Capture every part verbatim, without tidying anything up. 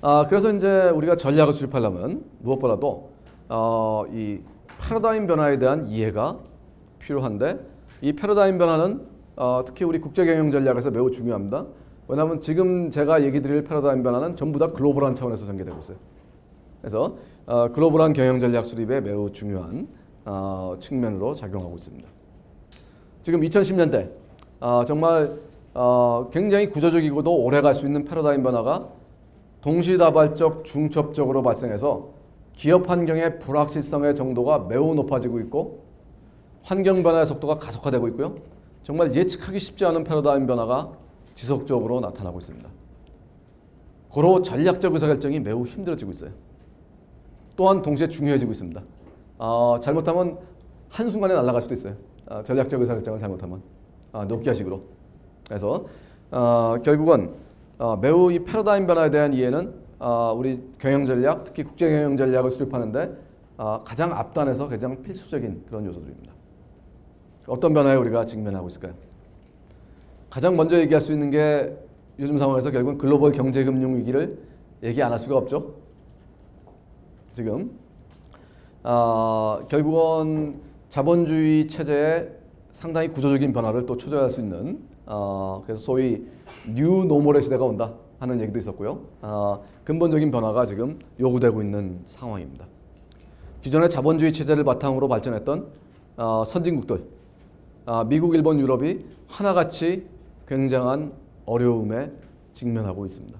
아, 그래서 이제 우리가 전략을 수립하려면 무엇보다도 어, 이 패러다임 변화에 대한 이해가 필요한데, 이 패러다임 변화는 어, 특히 우리 국제경영 전략에서 매우 중요합니다. 왜냐하면 지금 제가 얘기 드릴 패러다임 변화는 전부 다 글로벌한 차원에서 전개되고 있어요. 그래서 어, 글로벌한 경영 전략 수립에 매우 중요한 어, 측면으로 작용하고 있습니다. 지금 이천십 년대 어, 정말 어, 굉장히 구조적이고도 오래 갈 수 있는 패러다임 변화가 동시다발적 중첩적으로 발생해서 기업 환경의 불확실성의 정도가 매우 높아지고 있고, 환경 변화의 속도가 가속화되고 있고요. 정말 예측하기 쉽지 않은 패러다임 변화가 지속적으로 나타나고 있습니다. 고로 전략적 의사결정이 매우 힘들어지고 있어요. 또한 동시에 중요해지고 있습니다. 어, 잘못하면 한순간에 날아갈 수도 있어요. 어, 전략적 의사결정을 잘못하면. 어, 노키아식으로. 그래서 어, 결국은 어, 매우 이 패러다임 변화에 대한 이해는 어, 우리 경영전략, 특히 국제경영전략을 수립하는데 어, 가장 앞단에서 가장 필수적인 그런 요소들입니다. 어떤 변화에 우리가 직면하고 있을까요? 가장 먼저 얘기할 수 있는 게 요즘 상황에서 결국은 글로벌 경제금융 위기를 얘기 안 할 수가 없죠. 지금 어, 결국은 자본주의 체제에 상당히 구조적인 변화를 또 초래할 수 있는 어, 그래서 소위 뉴 노멀의 시대가 온다 하는 얘기도 있었고요. 어, 근본적인 변화가 지금 요구되고 있는 상황입니다. 기존의 자본주의 체제를 바탕으로 발전했던 어, 선진국들, 어, 미국, 일본, 유럽이 하나같이 굉장한 어려움에 직면하고 있습니다.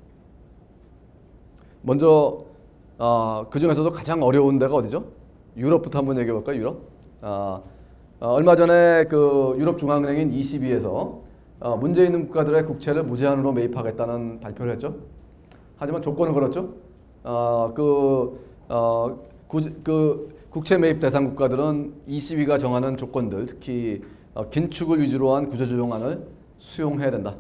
먼저 어, 그 중에서도 가장 어려운 데가 어디죠? 유럽부터 한번 얘기해 볼까요? 유럽. 어, 어, 얼마 전에 그 유럽 중앙은행인 이시비에서 어, 문제 있는 국가들의 국채를 무제한으로 매입하겠다는 발표를 했죠. 하지만 조건을 걸었죠. 어, 그, 어, 구, 그 국채 매입 대상 국가들은 이시비가 정하는 조건들, 특히 어, 긴축을 위주로 한 구조조정안을 수용해야 된다.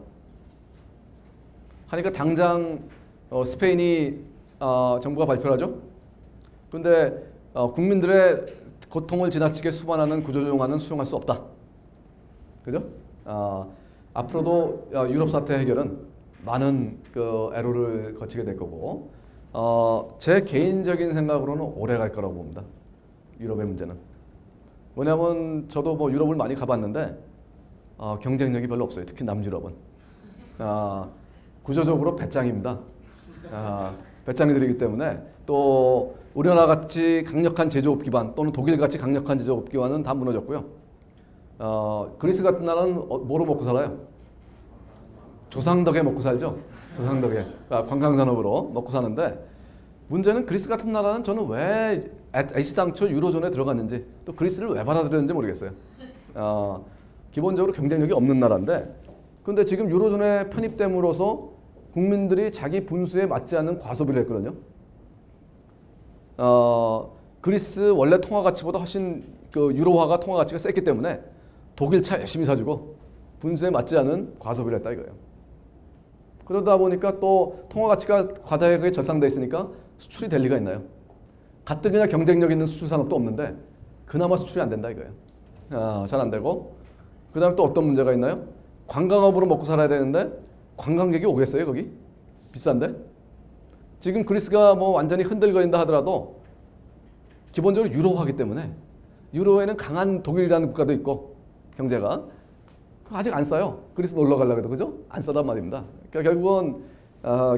하니까 당장 어, 스페인이 어, 정부가 발표를 하죠. 그런데 어, 국민들의 고통을 지나치게 수반하는 구조조정안은 수용할 수 없다. 그죠? 어, 앞으로도 어, 유럽 사태 해결은 많은 그 애로를 거치게 될 거고, 어, 제 개인적인 생각으로는 오래 갈 거라고 봅니다. 유럽의 문제는. 왜냐하면 저도 뭐 유럽을 많이 가봤는데 어, 경쟁력이 별로 없어요. 특히 남유럽은. 어, 구조적으로 배짱입니다. 어, 배짱이들이기 때문에, 또 우리나라 같이 강력한 제조업 기반 또는 독일 같이 강력한 제조업 기반은 다 무너졌고요. 어, 그리스 같은 나라는 어, 뭐로 먹고 살아요? 조상덕에 먹고 살죠. 조상덕에. 아, 관광산업으로 먹고 사는데, 문제는 그리스 같은 나라는 저는 왜 애시당초 유로존에 들어갔는지, 또 그리스를 왜 받아들였는지 모르겠어요. 어, 기본적으로 경쟁력이 없는 나라인데, 근데 지금 유로존에 편입됨으로써 국민들이 자기 분수에 맞지 않는 과소비를 했거든요. 어, 그리스 원래 통화 가치보다 훨씬 그 유로화가 통화 가치가 셌기 때문에 독일 차 열심히 사주고 분수에 맞지 않은 과소비를 했다 이거예요. 그러다 보니까 또 통화 가치가 과다하게 절상돼 있으니까 수출이 될 리가 있나요? 가뜩이나 경쟁력 있는 수출 산업도 없는데 그나마 수출이 안 된다 이거예요. 아, 잘 안 되고, 그 다음에 또 어떤 문제가 있나요? 관광업으로 먹고 살아야 되는데 관광객이 오겠어요 거기? 비싼데? 지금 그리스가 뭐 완전히 흔들거린다 하더라도 기본적으로 유로화기 때문에, 유로에는 강한 독일이라는 국가도 있고 경제가 아직 안 싸요. 그리스 놀러 가려고 해도, 그죠? 안 싸단 말입니다. 그러니까 결국은 어,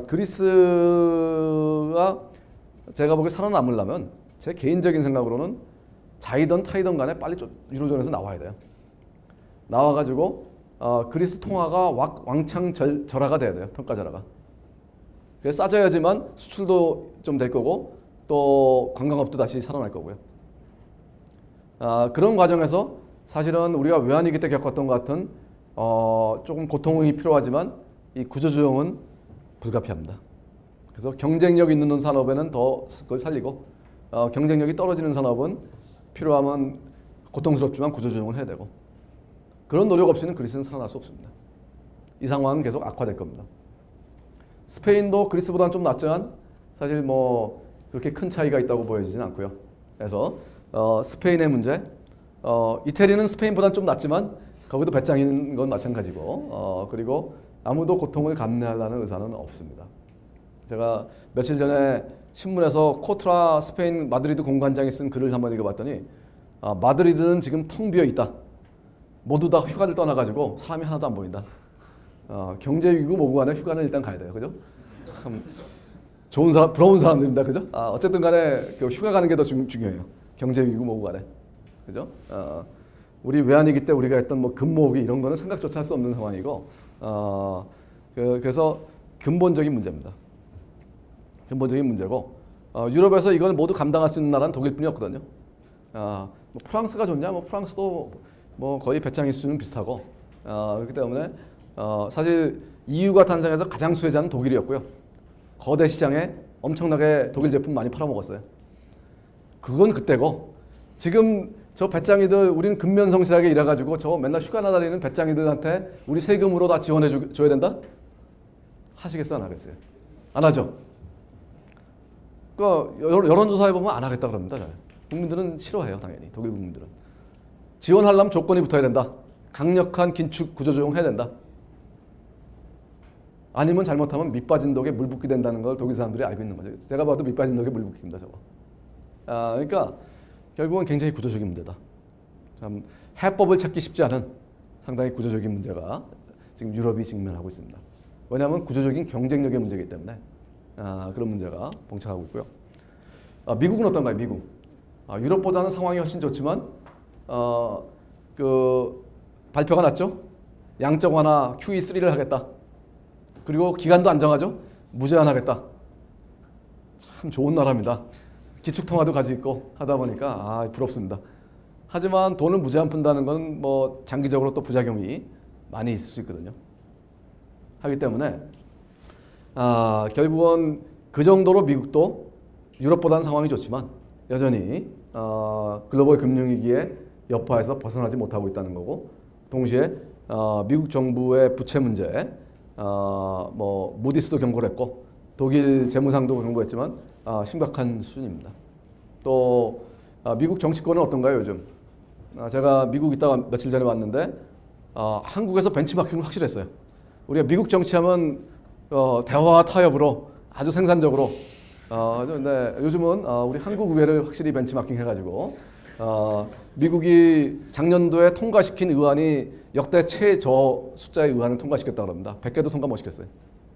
그리스가 제가 보기에 살아남으려면 제 개인적인 생각으로는 자이던 타이던 간에 빨리 유로존에서 나와야 돼요. 나와가지고 어, 그리스 통화가 왕창 절, 절하가 돼야 돼요. 평가 절하가. 그래서 싸져야지만 수출도 좀 될 거고, 또 관광업도 다시 살아날 거고요. 아, 그런 과정에서 사실은 우리가 외환위기 때 겪었던 것 같은 어, 조금 고통이 필요하지만 이 구조조정은 불가피합니다. 그래서 경쟁력 있는 산업에는 더 그걸 살리고, 어, 경쟁력이 떨어지는 산업은 필요하면 고통스럽지만 구조조정을 해야 되고, 그런 노력 없이는 그리스는 살아날 수 없습니다. 이 상황은 계속 악화될 겁니다. 스페인도 그리스보다는 좀 낫지만 사실 뭐 그렇게 큰 차이가 있다고 보여지진 않고요. 그래서 어, 스페인의 문제, 어, 이태리는 스페인보다는 좀 낫지만 거기도 배짱인 건 마찬가지고, 어, 그리고 아무도 고통을 감내하려는 의사는 없습니다. 제가 며칠 전에 신문에서 코트라 스페인 마드리드 공관장이 쓴 글을 한번 읽어봤더니 아, 마드리드는 지금 텅 비어 있다. 모두 다 휴가를 떠나가지고 사람이 하나도 안 보인다. 어, 경제 위기고 뭐고 간에 휴가는 일단 가야 돼요. 그죠? 참 좋은 사람, 부러운 사람들입니다. 그죠? 아, 어쨌든 간에 그 휴가 가는 게 더 중요해요. 경제 위기고 뭐고 간에. 그죠? 어, 우리 외환위기 때 우리가 했던 뭐 금모으기 이런 거는 생각조차 할 수 없는 상황이고, 어, 그, 그래서 근본적인 문제입니다. 근본적인 문제고, 어, 유럽에서 이걸 모두 감당할 수 있는 나라는 독일뿐이 없거든요. 어, 뭐 프랑스가 좋냐? 뭐 프랑스도 뭐 거의 배짱일 수는 비슷하고, 어, 그렇기 때문에 어, 사실 이유가 탄생해서 가장 수혜자는 독일이었고요. 거대 시장에 엄청나게 독일 제품 많이 팔아먹었어요. 그건 그때고 지금 저 배짱이들 우리는 근면성실하게 일해가지고 저 맨날 휴가 나다니는 배짱이들한테 우리 세금으로 다 지원해 주, 줘야 된다? 하시겠어요? 안 하겠어요? 안 하죠? 그 여론조사에 보면 안 하겠다 그럽니다. 잘. 국민들은 싫어해요. 당연히 독일 국민들은. 지원하려면 조건이 붙어야 된다. 강력한 긴축 구조조정 해야 된다. 아니면 잘못하면 밑빠진 독에 물 붓게 된다는 걸 독일 사람들이 알고 있는 거죠. 제가 봐도 밑빠진 독에 물 붓기입니다. 저거. 아, 그러니까 결국은 굉장히 구조적인 문제다. 참 해법을 찾기 쉽지 않은 상당히 구조적인 문제가 지금 유럽이 직면하고 있습니다. 왜냐하면 구조적인 경쟁력의 문제이기 때문에 아, 그런 문제가 봉착하고 있고요. 아, 미국은 어떤가요? 미국. 아, 유럽보다는 상황이 훨씬 좋지만 어, 그 발표가 났죠. 양적 완화 큐이 쓰리를 하겠다. 그리고 기간도 안 정하죠. 무제한하겠다. 참 좋은 나라입니다. 기축통화도 가지고 있고 하다 보니까 아, 부럽습니다. 하지만 돈을 무제한 푼다는 건 뭐 장기적으로 또 부작용이 많이 있을 수 있거든요. 하기 때문에 아, 결국은 그 정도로 미국도 유럽보다는 상황이 좋지만 여전히 어, 글로벌 금융위기의 여파에서 벗어나지 못하고 있다는 거고, 동시에 어, 미국 정부의 부채 문제, 어, 뭐 무디스도 경고를 했고 독일 재무상도 경고했지만 어, 심각한 수준입니다. 또 어, 미국 정치권은 어떤가요 요즘? 어, 제가 미국 있다가 며칠 전에 왔는데 어, 한국에서 벤치마킹은 확실했어요. 우리가 미국 정치하면 어, 대화와 타협으로 아주 생산적으로 어, 근데 요즘은 어, 우리 한국 의회를 확실히 벤치마킹 해가지고 어, 미국이 작년도에 통과시킨 의안이 역대 최저 숫자의 의안을 통과시켰다고 합니다. 백 개도 통과 못 시켰어요.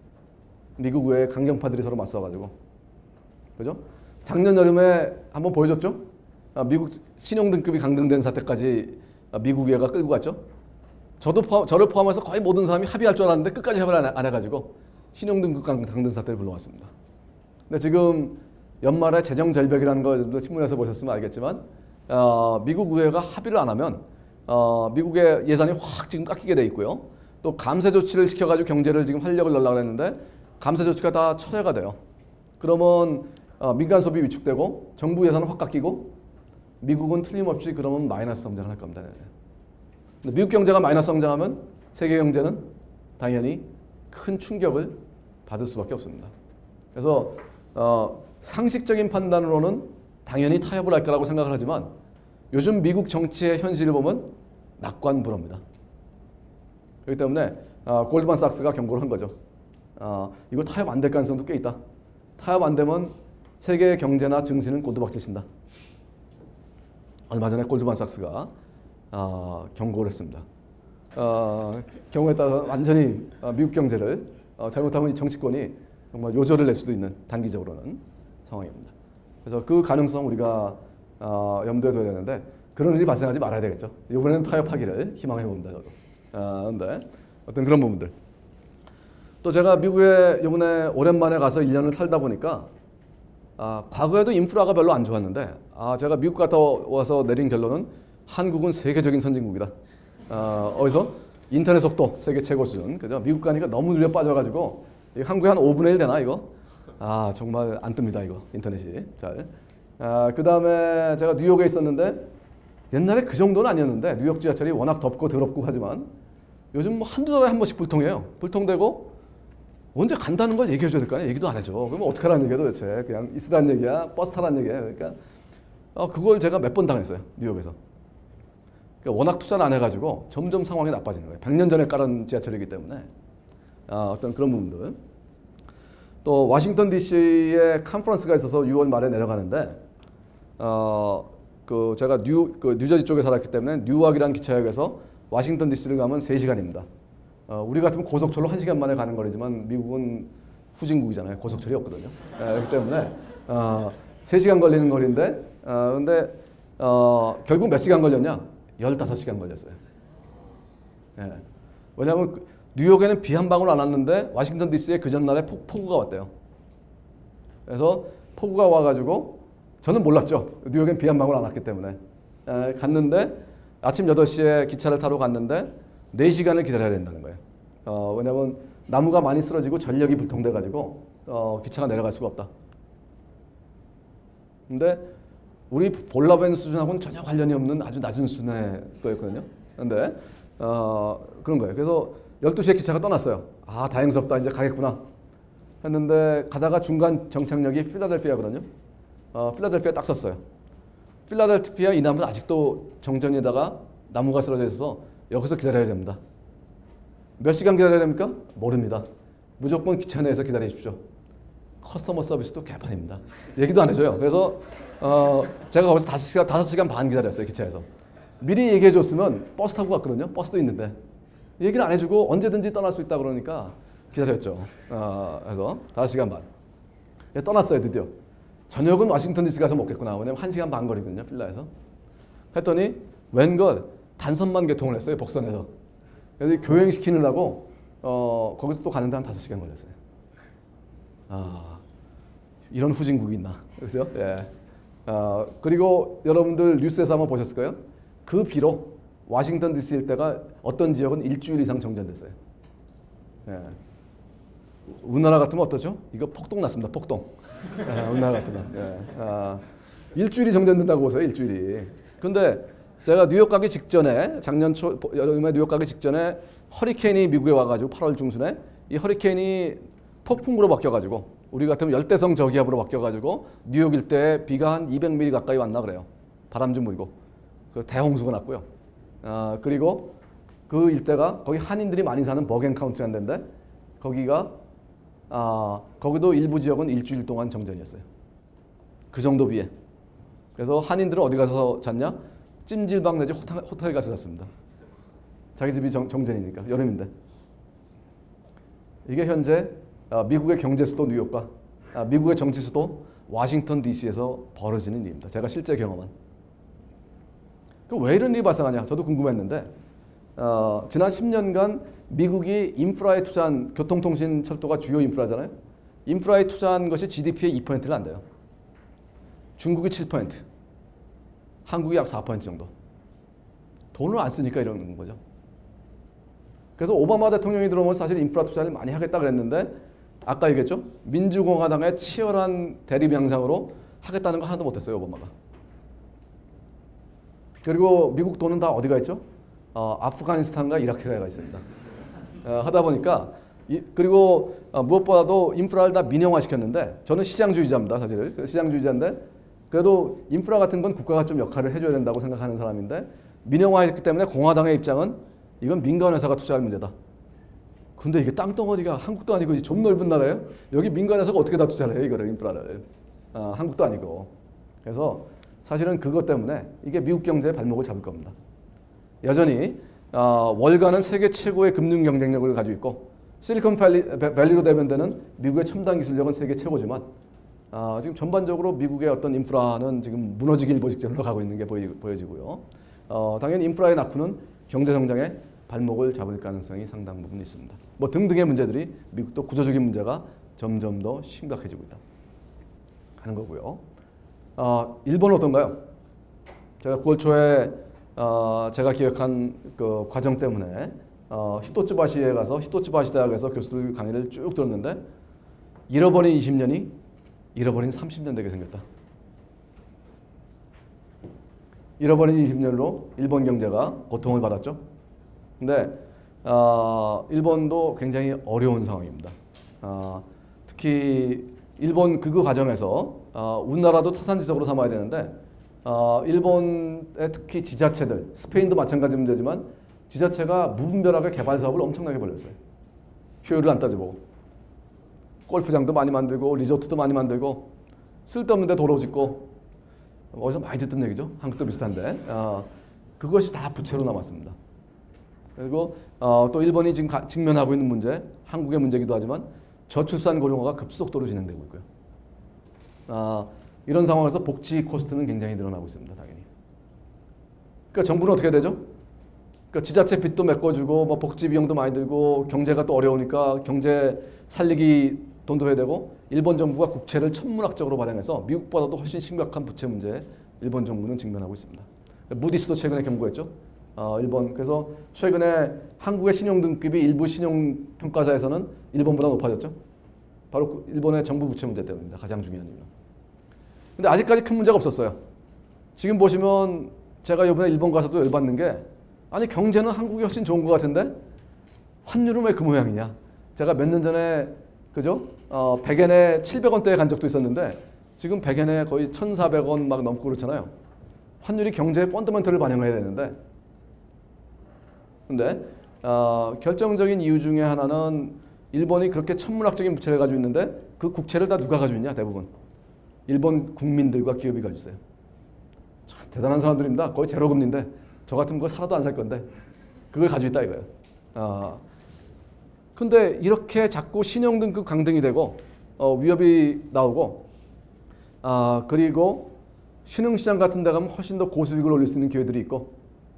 미국 의회 강경파들이 서로 맞서가지고. 그죠? 작년 여름에 한번 보여줬죠? 아, 미국 신용등급이 강등된 사태까지 미국 의회가 끌고 갔죠? 저도 포함, 저를 포함해서 거의 모든 사람이 합의할 줄 알았는데 끝까지 합의를 안 해가지고 신용등급 강등 사태를 불러왔습니다. 근데 지금 연말에 재정절벽이라는 거 신문에서 보셨으면 알겠지만 어, 미국 의회가 합의를 안 하면 어, 미국의 예산이 확 지금 깎이게 돼 있고요. 또 감세 조치를 시켜가지고 경제를 지금 활력을 넣으려고 했는데 감세 조치가 다 철회가 돼요. 그러면 어, 민간 소비 위축되고 정부 예산은 확 깎이고 미국은 틀림없이 그러면 마이너스 성장을 할 겁니다. 근데 미국 경제가 마이너스 성장하면 세계 경제는 당연히 큰 충격을 받을 수밖에 없습니다. 그래서 어, 상식적인 판단으로는 당연히 타협을 할 거라고 생각을 하지만 요즘 미국 정치의 현실을 보면 낙관불허입니다. 그렇기 때문에 어, 골드만삭스가 경고를 한 거죠. 어, 이거 타협 안 될 가능성도 꽤 있다. 타협 안 되면 세계 경제나 증시는 곤두박질 친다. 얼마 전에 골드만삭스가 어, 경고를 했습니다. 어, 경우에 따라 완전히 어, 미국 경제를 어, 잘못하면 이 정치권이 정말 요절을 낼 수도 있는 단기적으로는 상황입니다. 그래서 그 가능성 우리가 어, 염두에 둬야 되는데 그런 일이 발생하지 말아야 되겠죠. 이번에는 타협하기를 희망해 봅니다. 저도. 어, 근데 어떤 그런 부분들. 또 제가 미국에 이번에 오랜만에 가서 일 년을 살다 보니까 아, 과거에도 인프라가 별로 안 좋았는데 아, 제가 미국 갔다 와서 내린 결론은 한국은 세계적인 선진국이다. 어, 어디서? 인터넷 속도 세계 최고 수준. 그죠? 미국 가니까 너무 눌려 빠져가지고 한국에 한 오분의 일 되나 이거? 아, 정말 안 뜹니다 이거 인터넷이. 잘. 아, 그 다음에 제가 뉴욕에 있었는데 옛날에 그 정도는 아니었는데 뉴욕 지하철이 워낙 덥고 더럽고 하지만 요즘 뭐 한두 달에 한 번씩 불통해요. 불통되고 언제 간다는 걸 얘기해 줘야 될 거 아니야. 얘기도 안 해줘. 그럼 어떡하라는 얘기야 도대체. 그냥 있으라는 얘기야. 버스 타라는 얘기야. 그러니까 어, 그걸 제가 몇 번 당했어요. 뉴욕에서. 그러니까 워낙 투자를 안 해가지고 점점 상황이 나빠지는 거예요. 백 년 전에 깔은 지하철이기 때문에 어, 어떤 그런 부분들. 또 워싱턴 디씨에 컨퍼런스가 있어서 유월 말에 내려가는데 어, 그 제가 뉴, 그 뉴저지 쪽에 살았기 때문에 뉴워크라는 기차역에서 워싱턴 디씨를 가면 세 시간입니다. 어, 우리 같으면 고속철로 한 시간 만에 가는 거리지만 미국은 후진국이잖아요. 고속철이 없거든요. 예, 그렇기 때문에 어, 세 시간 걸리는 거리인데 어, 근데 어, 결국 몇 시간 걸렸냐? 열다섯 시간 걸렸어요. 예. 왜냐하면 뉴욕에는 비 한 방울 안 왔는데 워싱턴 디씨에 그 전날에 폭, 폭우가 왔대요. 그래서 폭우가 와가지고 저는 몰랐죠. 뉴욕엔 비 한 방울 안 왔기 때문에. 에, 갔는데 아침 여덟 시에 기차를 타러 갔는데 네 시간을 기다려야 된다는 거예요. 어, 왜냐하면 나무가 많이 쓰러지고 전력이 불통돼가지고 어, 기차가 내려갈 수가 없다. 근데 우리 볼라벤 수준하고는 전혀 관련이 없는 아주 낮은 수준의 거였거든요. 근데 어, 그런 거예요. 그래서 열두 시에 기차가 떠났어요. 아, 다행스럽다. 이제 가겠구나. 했는데 가다가 중간 정착역이 필라델피아거든요. 어, 필라델피아 딱 섰어요. 필라델피아 이 나무는 아직도 정전에다가 나무가 쓰러져 있어서 여기서 기다려야 됩니다. 몇 시간 기다려야 됩니까? 모릅니다. 무조건 기차 내에서 기다리십시오. 커스터머 서비스도 개판입니다. 얘기도 안 해줘요. 그래서 어, 제가 거기서 다섯 시간, 다섯 시간 반 기다렸어요. 기차에서. 미리 얘기해 줬으면 버스 타고 갔거든요. 버스도 있는데. 얘기를 안 해주고 언제든지 떠날 수 있다 그러니까 기다렸죠. 어, 그래서 다섯 시간 반. 예, 떠났어요. 드디어. 저녁은 워싱턴 디씨 가서 먹겠구나. 왜냐면 한 시간 반 거리거든요. 필라에서. 했더니 웬걸 단선만 개통을 했어요. 복선에서. 그래서 교행시키느라고 어, 거기서 또 가는데 한 다섯 시간 걸렸어요. 아, 이런 후진국이 있나. 그렇죠? 예. 어, 그리고 여러분들 뉴스에서 한번 보셨을 거예요. 그 비로 워싱턴 디씨일 때가 어떤 지역은 일주일 이상 정전됐어요. 예. 우리나라 같으면 어떠죠? 이거 폭동 났습니다. 폭동. 예, 우리나라 같으면. 예. 아, 일주일이 정전된다고 보세요. 일주일이. 근데 제가 뉴욕 가기 직전에 작년 초 여름에 뉴욕 가기 직전에 허리케인이 미국에 와가지고 팔월 중순에 이 허리케인이 폭풍으로 바뀌어가지고 우리 같으면 열대성 저기압으로 바뀌어가지고 뉴욕 일대에 비가 한 이백 밀리미터 가까이 왔나 그래요. 바람 좀 불고 그 대홍수가 났고요. 아, 그리고 그 일대가 거기 한인들이 많이 사는 버겐 카운티라는 데인데 거기가 아, 거기도 일부 지역은 일주일 동안 정전이었어요. 그 정도 비에. 그래서 한인들은 어디 가서 잤냐? 찜질방 내지 호텔, 호텔 가서 잤습니다. 자기 집이 정, 정전이니까 여름인데. 이게 현재 아, 미국의 경제 수도 뉴욕과 아, 미국의 정치 수도 워싱턴 디씨에서 벌어지는 일입니다. 제가 실제 경험한. 왜 이런 일이 발생하냐? 저도 궁금했는데 어, 지난 십 년간 미국이 인프라에 투자한 교통통신 철도가 주요 인프라잖아요. 인프라에 투자한 것이 지디피의 이 퍼센트를 안 돼요. 중국이 칠 퍼센트, 한국이 약 사 퍼센트 정도. 돈을 안 쓰니까 이러는 거죠. 그래서 오바마 대통령이 들어오면 사실 인프라 투자를 많이 하겠다 그랬는데 아까 얘기했죠. 민주공화당의 치열한 대립 양상으로 하겠다는 거 하나도 못했어요. 오바마가. 그리고 미국 돈은 다 어디가 있죠? 어, 아프가니스탄과 이라크에 가 있습니다. 어, 하다 보니까 이, 그리고 어, 무엇보다도 인프라를 다 민영화시켰는데 저는 시장주의자입니다. 사실 시장주의자인데 그래도 인프라 같은 건 국가가 좀 역할을 해줘야 된다고 생각하는 사람인데 민영화했기 때문에 공화당의 입장은 이건 민간 회사가 투자할 문제다. 근데 이게 땅덩어리가 한국도 아니고 좀 넓은 나라예요. 여기 민간 회사가 어떻게 다 투자를 해요? 이거를 인프라를. 어, 한국도 아니고. 그래서 사실은 그것 때문에 이게 미국 경제의 발목을 잡을 겁니다. 여전히 어, 월가는 세계 최고의 금융 경쟁력을 가지고 있고 실리콘밸리로 대변되는 미국의 첨단 기술력은 세계 최고지만 어, 지금 전반적으로 미국의 어떤 인프라는 지금 무너지기 일보 직전으로 가고 있는 게 보이, 보여지고요. 어, 당연히 인프라의 낙후는 경제 성장의 발목을 잡을 가능성이 상당 부분 있습니다. 뭐 등등의 문제들이 미국도 구조적인 문제가 점점 더 심각해지고 있다 하는 거고요. 어, 일본은 어떤가요? 제가 구월 초에 어, 제가 기획한 그 과정 때문에 어, 히토츠바시에 가서 히토츠바시 대학에서 교수들 강의를 쭉 들었는데 잃어버린 이십 년이 잃어버린 삼십 년 되게 생겼다. 잃어버린 이십 년으로 일본 경제가 고통을 받았죠. 근데 어, 일본도 굉장히 어려운 상황입니다. 어, 특히 일본 극우 과정에서 어, 우리나라도 타산지석으로 삼아야 되는데 어, 일본의 특히 지자체들, 스페인도 마찬가지 문제지만 지자체가 무분별하게 개발 사업을 엄청나게 벌렸어요. 효율을 안 따져보고. 골프장도 많이 만들고 리조트도 많이 만들고 쓸데없는 데 도로 짓고 어디서 많이 듣던 얘기죠. 한국도 비슷한데 어, 그것이 다 부채로 남았습니다. 그리고 어, 또 일본이 지금 가, 직면하고 있는 문제, 한국의 문제이기도 하지만 저출산 고령화가 급속도로 진행되고 있고요. 어, 이런 상황에서 복지 코스트는 굉장히 늘어나고 있습니다. 당연히. 그러니까 정부는 어떻게 되죠? 그러니까 지자체 빚도 메꿔주고 뭐 복지 비용도 많이 들고 경제가 또 어려우니까 경제 살리기 돈도 해야 되고 일본 정부가 국채를 천문학적으로 발행해서 미국보다도 훨씬 심각한 부채 문제에 일본 정부는 직면하고 있습니다. 무디스도 최근에 경고했죠. 어, 일본 그래서 최근에 한국의 신용 등급이 일부 신용 평가사에서는 일본보다 높아졌죠. 바로 일본의 정부 부채 문제 때문입니다. 가장 중요한 이유는. 근데 아직까지 큰 문제가 없었어요. 지금 보시면 제가 이번에 일본 가서도 열받는 게 아니 경제는 한국이 훨씬 좋은 것 같은데 환율은 왜 그 모양이냐. 제가 몇 년 전에 그죠? 어, 백엔에 칠백 원대에 간 적도 있었는데 지금 백엔에 거의 천사백 원 막 넘고 그렇잖아요. 환율이 경제의 펀더멘털을 반영해야 되는데 근데 어, 결정적인 이유 중에 하나는 일본이 그렇게 천문학적인 부채를 가지고 있는데 그 국채를 다 누가 가지고 있냐 대부분 일본 국민들과 기업이 가지고 있어요. 참 대단한 사람들입니다. 거의 제로금리인데 저 같으면 그거 살아도 안 살 건데 그걸 가지고 있다 이거예요. 어, 근데 이렇게 자꾸 신용등급 강등이 되고 어, 위협이 나오고 아, 그리고 신흥시장 같은 데 가면 훨씬 더 고수익을 올릴 수 있는 기회들이 있고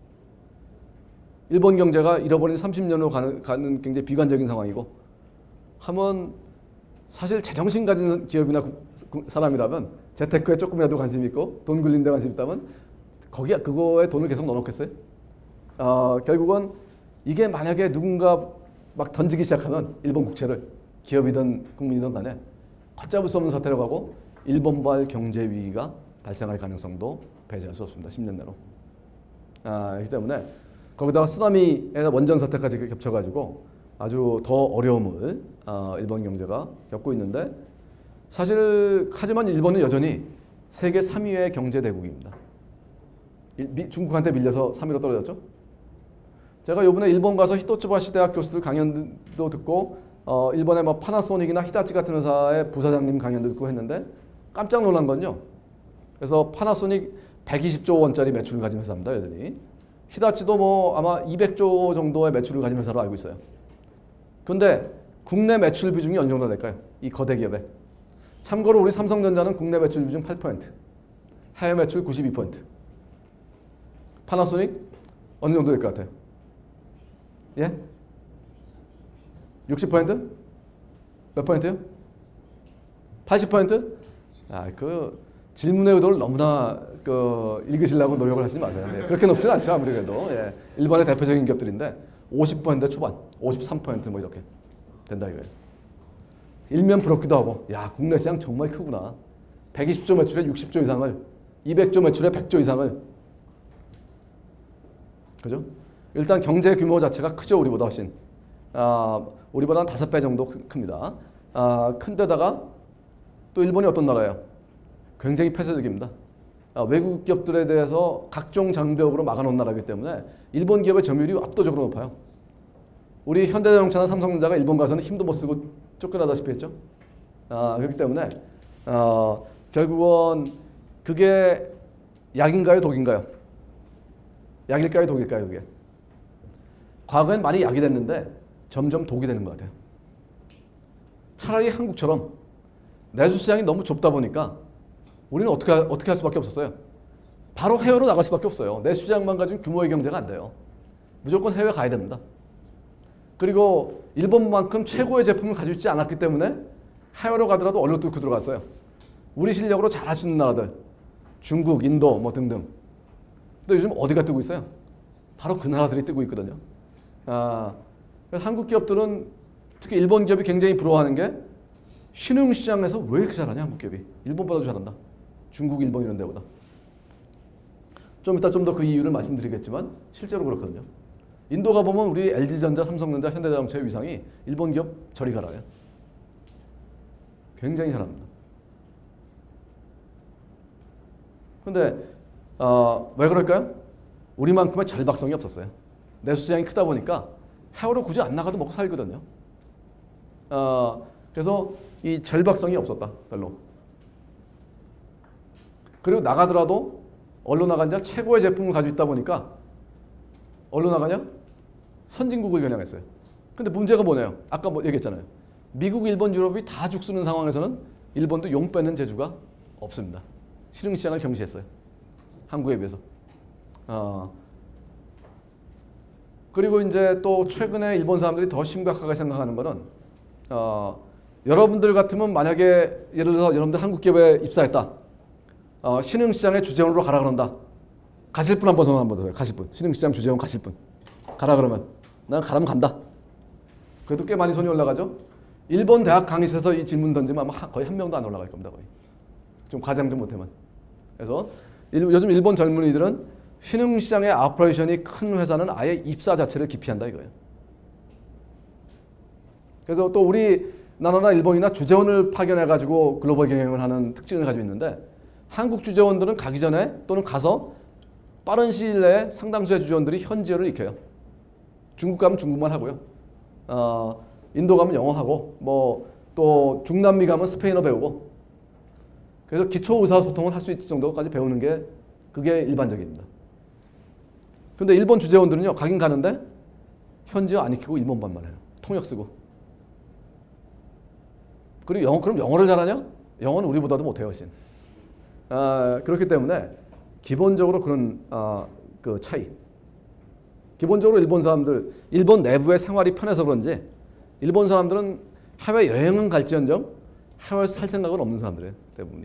일본 경제가 잃어버린 삼십 년으로 가는, 가는 굉장히 비관적인 상황이고 하면 사실 제정신 가진 기업이나 사람이라면 재테크에 조금이라도 관심이 있고 돈 굴린 데 관심이 있다면 거기에 그거에 돈을 계속 넣어놓겠어요? 어, 결국은 이게 만약에 누군가 막 던지기 시작하면 일본 국채를 기업이든 국민이든 간에 걷잡을 수 없는 사태로 가고 일본발 경제 위기가 발생할 가능성도 배제할 수 없습니다. 십 년 내로. 아, 그렇기 때문에 거기다가 쓰나미에서 원전 사태까지 겹쳐가지고 아주 더 어려움을 어, 일본 경제가 겪고 있는데 사실 하지만 일본은 여전히 세계 삼 위의 경제 대국입니다. 미, 중국한테 밀려서 삼 위로 떨어졌죠. 제가 이번에 일본 가서 히토츠바시 대학 교수들 강연도 듣고 어, 일본의 뭐 파나소닉이나 히타치 같은 회사의 부사장님 강연도 듣고 했는데 깜짝 놀란 건요. 그래서 파나소닉 백이십조 원짜리 매출을 가진 회사입니다. 여전히. 히타치도 뭐 아마 이백조 정도의 매출을 가진 회사로 알고 있어요. 근데 국내 매출 비중이 어느 정도 될까요? 이 거대 기업에. 참고로 우리 삼성전자는 국내 매출 비중 팔 퍼센트, 해외 매출 구십이 퍼센트. 파나소닉 어느 정도 될 것 같아요? 예? 육십 퍼센트? 몇 퍼센트요? 팔십 퍼센트? 아, 그 질문의 의도를 너무나 그 읽으시려고 노력을 하시지 마세요. 네, 그렇게 높지는 않죠. 아무리 그래도. 예. 일본의 대표적인 기업들인데 오십 퍼센트 초반, 오십삼 퍼센트 뭐 이렇게 된다 이거예요. 일면 부럽기도 하고 야 국내 시장 정말 크구나. 백이십조 매출에 육십조 이상을, 이백조 매출에 백조 이상을. 그죠? 일단 경제 규모 자체가 크죠. 우리보다 훨씬. 아, 우리보다 한 다섯 배 정도 큽니다. 아, 큰데다가 또 일본이 어떤 나라예요? 굉장히 폐쇄적입니다. 아, 외국 기업들에 대해서 각종 장벽으로 막아놓은 나라이기 때문에 일본 기업의 점유율이 압도적으로 높아요. 우리 현대자동차나 삼성전자가 일본 가서는 힘도 못 쓰고 쫓겨나다시피 했죠. 아, 그렇기 때문에 어, 결국은 그게 약인가요? 독인가요? 약일까요? 독일까요? 그게? 과거엔 많이 약이 됐는데 점점 독이 되는 것 같아요. 차라리 한국처럼 내수시장이 너무 좁다 보니까 우리는 어떻게, 어떻게 할 수밖에 없었어요. 바로 해외로 나갈 수밖에 없어요. 내수시장만 가지고 규모의 경제가 안 돼요. 무조건 해외 가야 됩니다. 그리고 일본만큼 최고의 제품을 가지고 있지 않았기 때문에 해외로 가더라도 얼른 뚫고 들어갔어요. 우리 실력으로 잘할 수 있는 나라들, 중국, 인도 뭐 등등. 근데 요즘 어디가 뜨고 있어요? 바로 그 나라들이 뜨고 있거든요. 아, 한국 기업들은 특히 일본 기업이 굉장히 부러워하는 게 신흥시장에서 왜 이렇게 잘하냐 한국 기업이. 일본보다도 잘한다. 중국, 일본 이런 데보다. 좀 이따 좀 더 그 이유를 말씀드리겠지만 실제로 그렇거든요. 인도 가보면 우리 엘지전자, 삼성전자, 현대자동차의 위상이 일본 기업 저리 가라요. 굉장히 잘합니다. 근데 어, 왜 그럴까요? 우리만큼의 절박성이 없었어요. 내수시장이 크다 보니까 해외로 굳이 안 나가도 먹고 살거든요. 어, 그래서 이 절박성이 없었다. 별로. 그리고 나가더라도 어디로 나가냐? 최고의 제품을 가지고 있다 보니까 어디로 나가냐? 선진국을 겨냥했어요. 근데 문제가 뭐냐요? 아까 뭐 얘기했잖아요. 미국, 일본, 유럽이 다 죽쓰는 상황에서는 일본도 용 빼는 재주가 없습니다. 신흥시장을 경시했어요. 한국에 비해서. 어. 그리고 이제 또 최근에 일본 사람들이 더 심각하게 생각하는 거는 어, 여러분들 같으면 만약에 예를 들어서 여러분들 한국 기업에 입사했다. 어, 신흥시장의 주재원으로 가라 그런다. 가실 분 한번 손 한번 드세요. 가실 분. 신흥시장 주재원 가실 분. 가라 그러면 난 가라면 간다. 그래도 꽤 많이 손이 올라가죠. 일본 대학 강의실에서 이 질문 던지면 아마 거의 한 명도 안 올라갈 겁니다. 거의. 좀 과장 좀 못하면. 그래서 일, 요즘 일본 젊은이들은 신흥시장의 오퍼레이션이 큰 회사는 아예 입사 자체를 기피한다 이거예요. 그래서 또 우리나라나 일본이나 주재원을 파견해가지고 글로벌 경영을 하는 특징을 가지고 있는데 한국 주재원들은 가기 전에 또는 가서 빠른 시일 내에 상당수의 주재원들이 현지어를 익혀요. 중국 가면 중국말 하고요. 어, 인도 가면 영어 하고 뭐 또 중남미 가면 스페인어 배우고 그래서 기초 의사소통을 할 수 있을 정도까지 배우는 게 그게 일반적입니다. 근데 일본 주재원들은요 가긴 가는데 현지어 안 익히고 일본말만 해요. 통역 쓰고. 그리고 영어 그럼 영어를 잘하냐? 영어는 우리보다도 못해요 훨씬. 아, 그렇기 때문에 기본적으로 그런 아, 그 차이. 기본적으로 일본 사람들, 일본 내부의 생활이 편해서 그런지 일본 사람들은 해외 여행은 갈지언정 해외에서 살 생각은 없는 사람들이에요. 대부분이.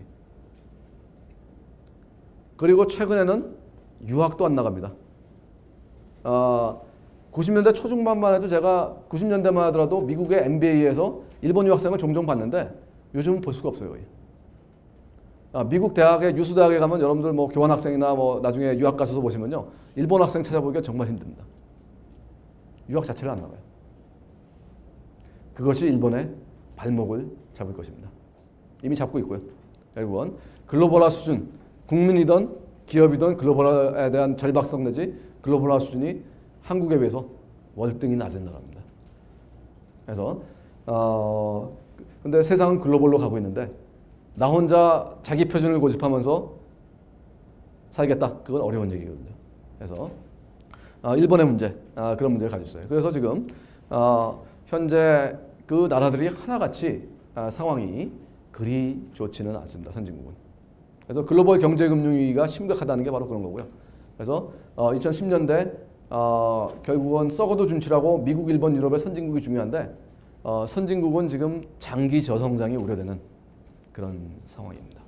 그리고 최근에는 유학도 안 나갑니다. 어, 구십 년대 초중반만 해도 제가 구십 년대만 하더라도 미국의 엠비에이에서 일본 유학생을 종종 봤는데 요즘은 볼 수가 없어요. 거의. 아, 미국 대학에 유수 대학에 가면 여러분들 뭐 교환학생이나 뭐 나중에 유학 가셔서 보시면요 일본 학생 찾아보기가 정말 힘듭니다. 유학 자체를 안 나가요. 그것이 일본의 발목을 잡을 것입니다. 이미 잡고 있고요. 결국은 글로벌화 수준, 국민이든 기업이든 글로벌화에 대한 절박성 내지 글로벌화 수준이 한국에 비해서 월등히 낮은 나라입니다. 그래서 어 근데 세상은 글로벌로 가고 있는데 나 혼자 자기 표준을 고집하면서 살겠다. 그건 어려운 얘기거든요. 그래서 어, 일본의 문제, 아, 그런 문제를 가지고 있어요. 그래서 지금 어, 현재 그 나라들이 하나같이 아, 상황이 그리 좋지는 않습니다. 선진국은. 그래서 글로벌 경제금융위기가 심각하다는 게 바로 그런 거고요. 그래서 어, 이천십 년대 어, 결국은 썩어도 준치라고 미국, 일본, 유럽의 선진국이 중요한데 어, 선진국은 지금 장기 저성장이 우려되는 그런 상황입니다.